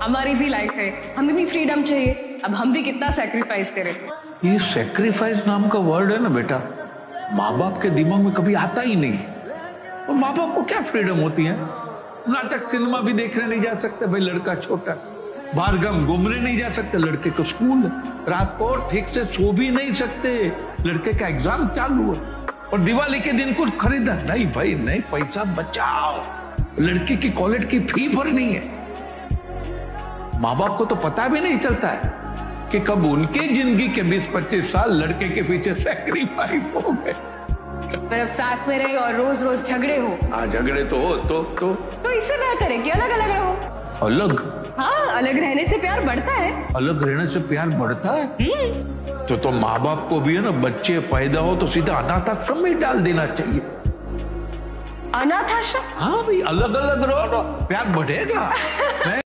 हमारी भी लाइफ है, हमें भी फ्रीडम चाहिए। अब हम भी कितना सेक्रीफाइस करें। ये सेक्रीफाइस नाम का वर्ड है ना बेटा, माँ बाप के दिमाग में कभी आता ही नहीं। और माँ बाप को क्या फ्रीडम होती है? नाटक सिनेमा भी देखने नहीं जा सकते भाई, लड़का छोटा। बाहर गम घूमने नहीं जा सकते, लड़के को स्कूल है। रात को ठीक से सो भी नहीं सकते, लड़के का एग्जाम चालू है। और दिवाली के दिन कुछ खरीदा नहीं भाई, नहीं, पैसा बचाओ, लड़के की कॉलेज की फी भरनी है। माँ बाप को तो पता भी नहीं चलता है कि कब उनके जिंदगी के 20-25 साल लड़के के पीछे सेक्रीफाइस हो गए। पर अब साथ में रहे और रोज रोज झगड़े हो। हाँ, झगड़े तो हो तो इससे बेहतर है कि अलग अलग रहो। अलग? हाँ, अलग रहने से प्यार बढ़ता है। अलग रहने से प्यार बढ़ता है? तो माँ बाप को भी है ना, बच्चे पैदा हो तो सीधा अनाथ आश्रम में डाल देना चाहिए। अनाथ आश्रम? हाँ भाई, अलग अलग रहो, प्यार बढ़ेगा।